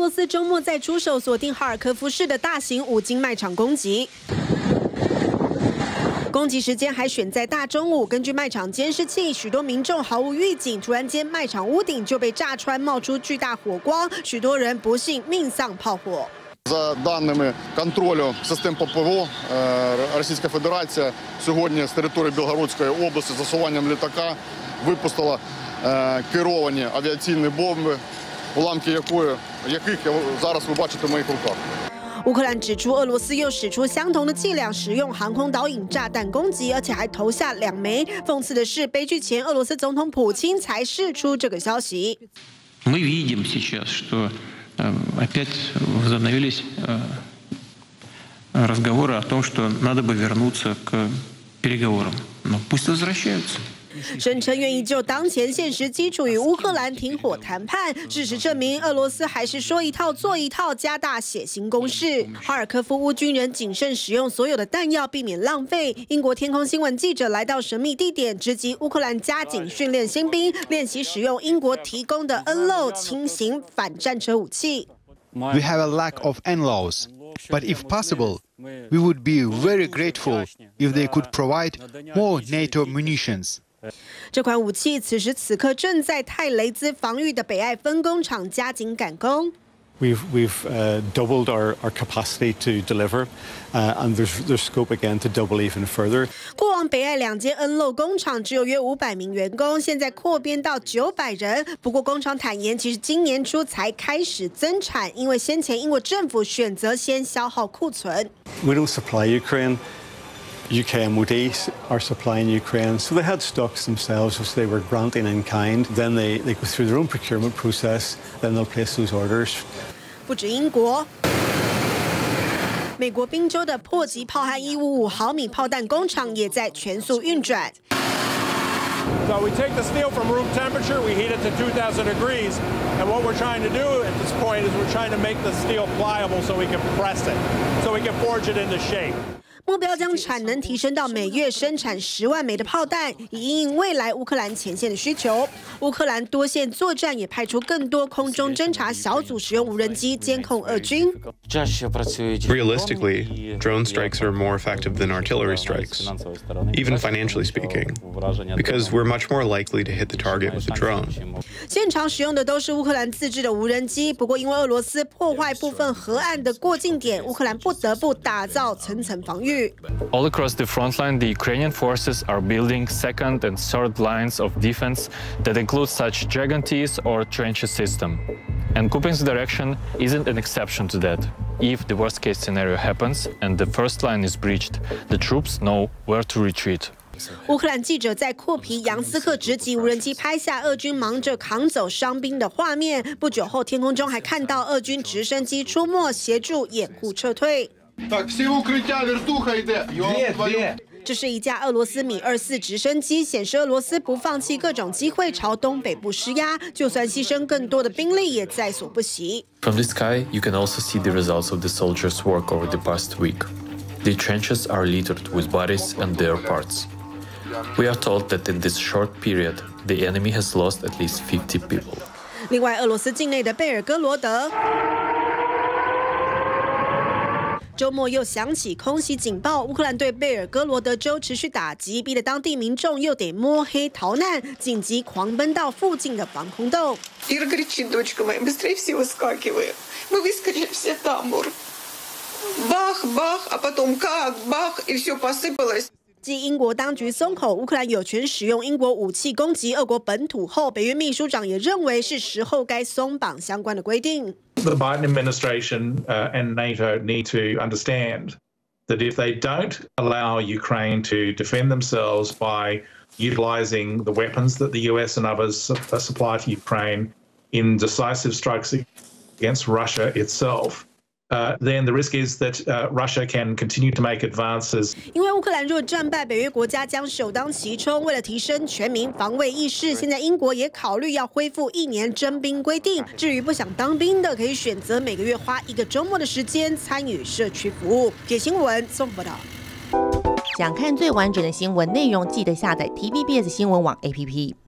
罗斯周末再出手锁定哈尔科夫市的大型五金卖场攻击。 攻击时间还选在大中午。根据卖场监视器，许多民众毫无预警，突然间卖场屋顶就被炸穿，冒出巨大火光，许多人不幸命丧炮火。 За даними контролю систем ППО, Російська Федерація сьогодні з території Білгородської області з засуванням літака випустила керовані авіаційні бомби, уламки яких зараз ви бачите в моїх руках. 乌克兰指出，俄罗斯又使出相同的伎俩，使用航空导引炸弹攻击，而且还投下2枚。讽刺的是，悲剧前俄罗斯总统普京才释出这个消息。 Мы видим сейчас, что опять возобновились разговоры о том, что надо бы вернуться к переговорам. Но пусть возвращаются. 声称愿意就当前现实基础与乌克兰停火谈判。事实证明，俄罗斯还是说一套做一套，加大血腥攻势。哈尔科夫乌军人谨慎使用所有的弹药，避免浪费。英国天空新闻记者来到神秘地点，直击乌克兰加紧训练新兵，练习使用英国提供的 NLAW 轻型反战车武器。 We have a lack of NLAWs, but if possible, we would be very grateful if they could provide more NATO munitions. 这款武器此时此刻正在泰雷兹防御的北爱分工厂加紧赶工。 We've doubled our capacity to deliver, and there's scope again to double even further. 过往北爱2间 NLAW 工厂只有约500名员工，现在扩编到900人。不过工厂坦言，其实今年初才开始增产，因为先前英国政府选择先消耗库存。 We don't supply Ukraine. UK MOD are supplying Ukraine, so they had stocks themselves, which they were granting in kind. Then they go through their own procurement process, then they'll place those orders. 不止英国，美国宾州的迫击炮和155毫米炮弹工厂也在全速运转。 So we take the steel from room temperature, we heat it to 2,000 degrees, and what we're trying to do at this point is we're trying to make the steel pliable so we can press it, so we can forge it into shape. 目标将产能提升到每月生产10万枚的炮弹，以因应未来乌克兰前线的需求。乌克兰多线作战也派出更多空中侦察小组，使用无人机监控俄军。 Realistically, drone strikes are more effective than artillery strikes, even financially speaking, because we're much more likely to hit the target with a drone. 现场使用的都是乌克兰自制的无人机，不过因为俄罗斯破坏部分河岸的过境点，乌克兰不得不打造层层防御。 All across the front line, the Ukrainian forces are building second and third lines of defense that include such Dragon-Ts or trenches system. And Kupinsk's direction isn't an exception to that. If the worst-case scenario happens and the first line is breached, the troops know where to retreat. 乌克兰记者在库皮扬斯克直击无人机拍下俄军忙着扛走伤兵的画面。不久后，天空中还看到俄军直升机出没，协助掩护撤退。 这是一架俄罗斯米24直升机，显示俄罗斯不放弃各种机会朝东北部施压，就算牺牲更多的兵力也在所不惜。 From the sky, you can also see the results of the soldiers' work over the past week. The trenches are littered with bodies and their parts. We are told that in this short period, the enemy has lost at least 50 people. 另外，俄罗斯境内的贝尔哥罗德。 周末又响起空袭警报，乌克兰对贝尔哥罗德州持续打击，逼得当地民众又得摸黑逃难，紧急狂奔到附近的防空洞。 Ира кричит, дочка моя, быстрее все выскакиваем. Мы выскочили все в тамбур. Бах, бах, а потом как, бах, и все посыпалось. 继英国当局松口乌克兰有权使用英国武器攻击俄国本土后，北约秘书长也认为是时候该松绑相关的规定。 The Biden administration and NATO need to understand that if they don't allow Ukraine to defend themselves by utilizing the weapons that the US and others supply to Ukraine in decisive strikes against Russia itself, then the risk is that Russia can continue to make advances. 因为乌克兰若战败，北约国家将首当其冲。为了提升全民防卫意识，现在英国也考虑要恢复1年征兵规定。至于不想当兵的，可以选择每个月花1个周末的时间参与社区服务。铁新闻综合报道。 想看最完整的新闻内容，记得下载 TVBS 新闻网 APP。